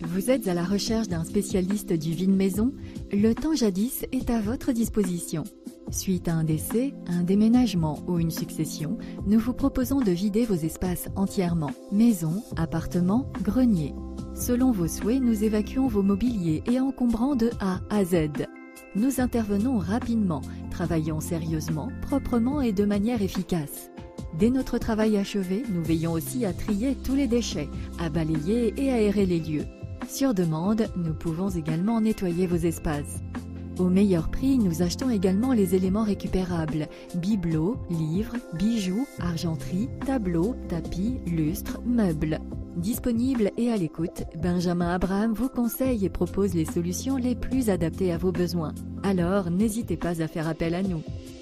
Vous êtes à la recherche d'un spécialiste du vide maison? Le temps jadis est à votre disposition. Suite à un décès, un déménagement ou une succession, nous vous proposons de vider vos espaces entièrement. Maison, appartement, grenier. Selon vos souhaits, nous évacuons vos mobiliers et encombrants de A à Z. Nous intervenons rapidement, travaillons sérieusement, proprement et de manière efficace. Dès notre travail achevé, nous veillons aussi à trier tous les déchets, à balayer et aérer les lieux. Sur demande, nous pouvons également nettoyer vos espaces. Au meilleur prix, nous achetons également les éléments récupérables, bibelots, livres, bijoux, argenterie, tableaux, tapis, lustres, meubles. Disponible et à l'écoute, Benjamin Abraham vous conseille et propose les solutions les plus adaptées à vos besoins. Alors, n'hésitez pas à faire appel à nous.